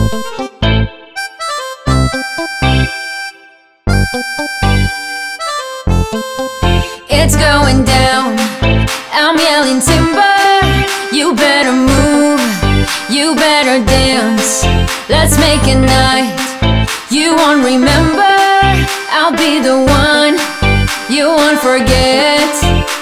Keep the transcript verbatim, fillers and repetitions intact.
It's going down, I'm yelling timber. You better move, you better dance. Let's make a night you won't remember. I'll be the one you won't forget.